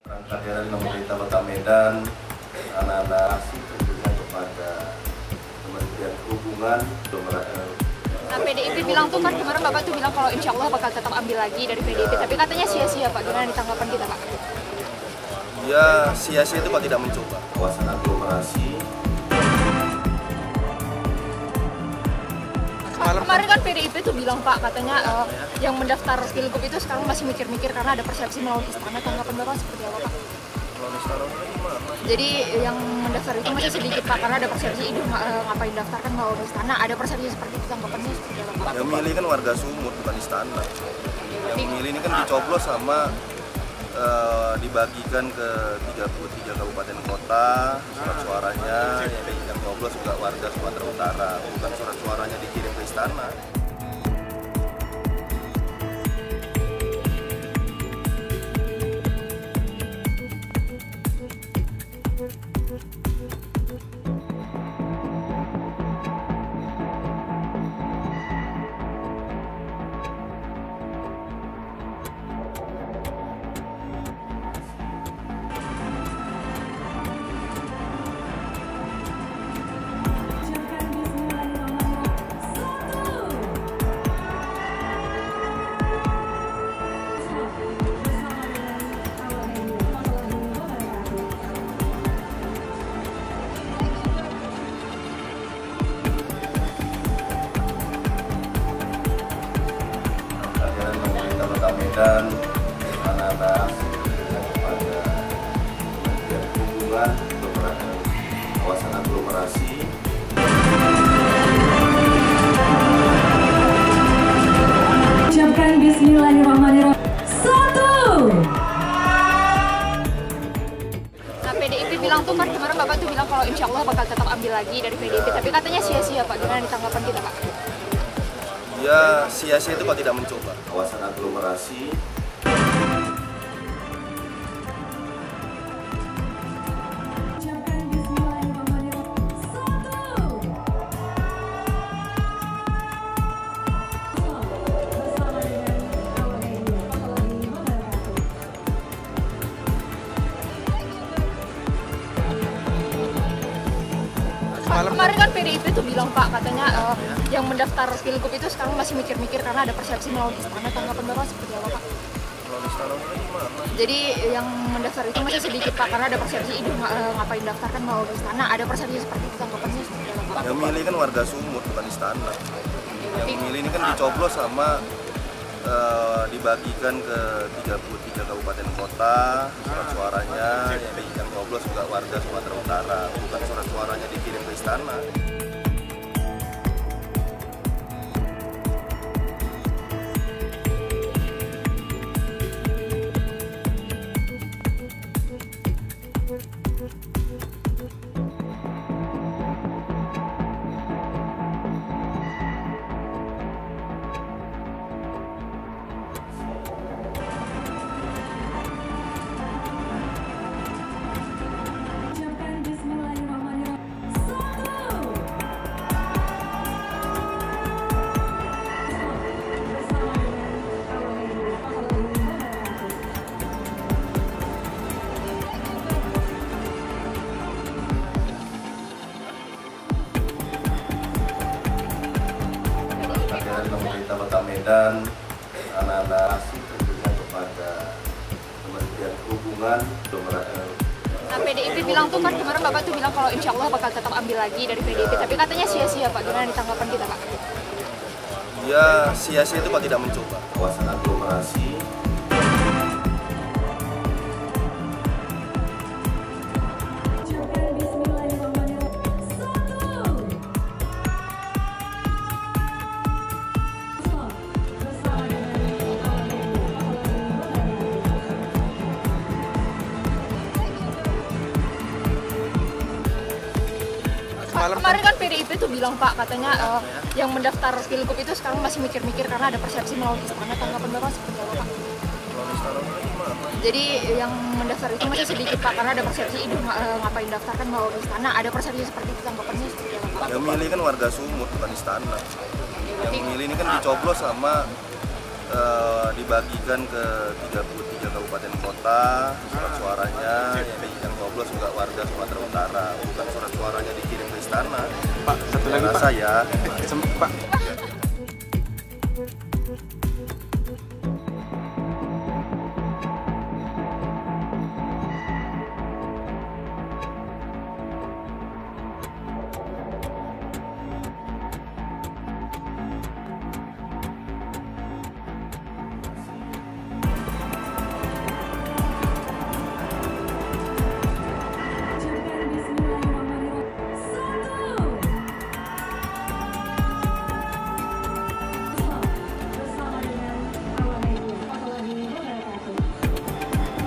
Perangkat dari pemerintah Kota Medan, anak-anak tentunya kepada Kementerian Perhubungan. Nah, PDIP bilang tuh kan kemarin Bapak tuh bilang kalau insya Allah bakal tetap ambil lagi dari PDIP, tapi katanya sia-sia Pak. Gimana ditanggapan kita Pak? Ya sia-sia itu Pak tidak mencoba. Kawasan aglomerasi. Kemarin kan PDIP tuh bilang Pak, katanya yang mendaftar Pilgub itu sekarang masih mikir-mikir karena ada persepsi melawan istana. Tanggapan Bapak seperti apa Pak? Jadi yang mendaftar itu masih sedikit Pak, karena ada persepsi itu ngapain daftar kan melawan istana. Ada persepsi seperti itu, tanggapannya seperti apa Pak? Yang milih kan warga Sumut bukan istana. Yang milih ini kan dicoblos sama dibagikan ke 33 kabupaten kota, surat suaranya yang coblos juga warga Sumatera Utara, bukan surat suaranya dikirim ke istana. Dan anak-anak kepada Kementerian Perhubungan beberapa kawasan aglomerasi. Ucapkan Bismillahirrahmanirrahim. 1. Nah, PDIP bilang tuh kan kemarin Bapak tuh bilang kalau insya Allah bakal tetap ambil lagi dari PDIP, tapi katanya sia-sia Pak. Gimana ditanggapan kita Pak? Ya sia-sia itu Pak tidak mencoba. Kawasan aglomerasi. Ucapkan Bismillahirrahmanirrahim. 1. Bersama dengan Warahmatullahi Wabarakatuh. Kemarin kan PDIP tuh bilang Pak, katanya yang mendaftar Pilgub itu sekarang masih mikir-mikir karena ada persepsi melawan istana. Tanggapan Bapak seperti apa Pak? Jadi yang mendaftar itu masih sedikit Pak, karena ada persepsi itu ngapain daftar kan melawan istana. Ada persepsi seperti itu, tanggapannya seperti apa Pak? Yang milih kan warga Sumut bukan istana. Yang milih ini kan dicoblos sama dibagikan ke 33 kabupaten kota, surat suaranya yang coblos juga warga Sumatera Utara, bukan surat suaranya dikirim ke istana. Ucapkan Bismillahirrahmanirrahim. 1. Bersama dengan Warahmatullahi Wabarakatuh. Dari pemerintah Kota Medan, anak-anak tentunya kepada Kementerian Perhubungan. Nah, PDIP bilang tuh kan kemarin Bapak tuh bilang kalau insya Allah bakal tetap ambil lagi dari PDIP, tapi katanya sia-sia Pak. Gimana ditanggapan kita Pak? Ya sia-sia itu Pak tidak mencoba. Kawasan aglomerasi. Ucapkan Bismillahirrahmanirrahim. 1. Bersama dengan Warahmatullahi Wabarakatuh. Kemarin kan PDIP tuh bilang Pak, katanya yang mendaftar Pilgub itu sekarang masih mikir-mikir karena ada persepsi melawan istana. Tanggapan Bapak seperti apa Pak? Jadi yang mendaftar itu masih sedikit Pak, karena ada persepsi itu ngapain daftar kan melawan istana. Ada persepsi seperti itu, tanggapannya seperti apa Pak? Yang milih kan warga Sumut bukan istana. Yang milih ini kan dicoblos sama dibagikan ke 33 kabupaten kota, surat suara coblos juga warga Sumatera Utara, bukan surat suaranya dikirim ke istana. Pak, satu lagi Pak. Saya Pak. Ucapkan bismillahirrahmanirrahim. Bersama dengan Assalamualaikum warahmatullahi wabarakatuh.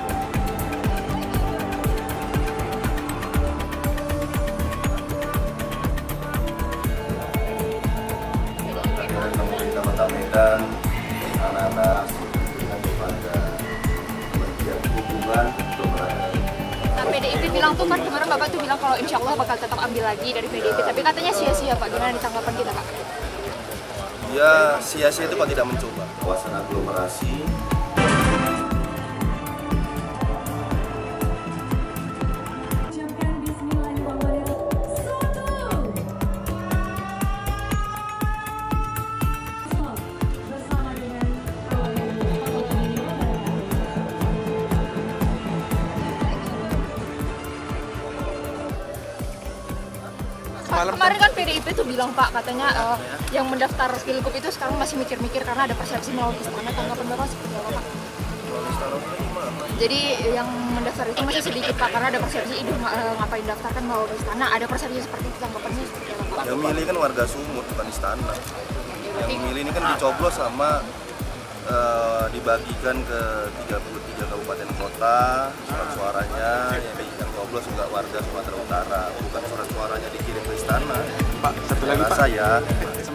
Kehadiran pemerintah Kota Medan, anak-anak dengan kepada Kementerian Perhubungan untuk Nah, PDIP bilang tuh kan kemarin Bapak tuh bilang kalau insya Allah bakal tetap ambil lagi dari PDIP, tapi katanya sia-sia Pak. Gimana nih tanggapan kita Pak? ya sia-sia itu kalau tidak mencoba. kawasan aglomerasi. Ucapkan bismillahirrahmanirrahim. Bersama dengan Assalamualaikum warahmatullahi wabarakatuh. Kemarin kan PDIP tuh bilang Pak, katanya yang mendaftar pilgub itu sekarang masih mikir-mikir karena ada persepsi melalui istana. Tanggapan Bapak seperti apa Pak? Jadi yang mendaftar itu masih sedikit Pak, karena ada persepsi itu ngapain daftarkan melalui istana. Ada persepsi seperti itu, tanggapannya seperti apa Pak? Yang milih kan warga Sumut, bukan istana. Yang milih ini kan dicoblos sama dibagikan ke 33 kabupaten kota, surat suaranya yang coblos juga warga Sumatera Utara, bukan surat suaranya dikirim ke istana. Pak, satu lagi Pak. Saya